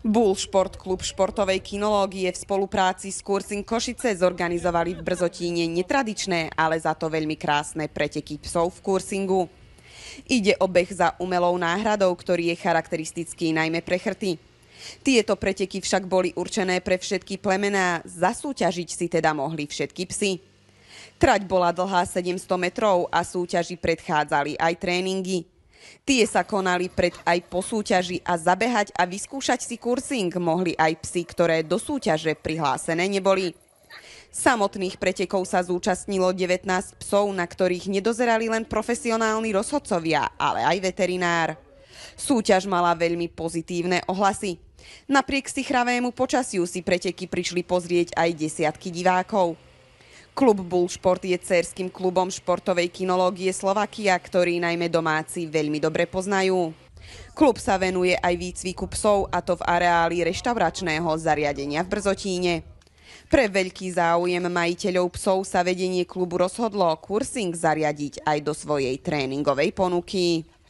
Bull Šport klub športovej kinológie v spolupráci s Kursing Košice zorganizovali v Brzotíne netradičné, ale za to veľmi krásne preteky psov v kursingu. Ide o beh za umelou náhradou, ktorý je charakteristický najmä pre chrty. Tieto preteky však boli určené pre všetky plemená, zasúťažiť si teda mohli všetky psy. Trať bola dlhá 700 metrov a súťaži predchádzali aj tréningy. Tie sa konali pred aj po súťaži a zabehať a vyskúšať si kursing mohli aj psy, ktoré do súťaže prihlásené neboli. Samotných pretekov sa zúčastnilo 19 psov, na ktorých nedozerali len profesionálni rozhodcovia, ale aj veterinár. Súťaž mala veľmi pozitívne ohlasy. Napriek stichravému počasiu si preteky prišli pozrieť aj desiatky divákov. Klub Bull Šport je dcérskym klubom športovej kinológie Slovakia, ktorý najmä domáci veľmi dobre poznajú. Klub sa venuje aj výcviku psov, a to v areáli reštauračného zariadenia v Brzotíne. Pre veľký záujem majiteľov psov sa vedenie klubu rozhodlo kursing zariadiť aj do svojej tréningovej ponuky.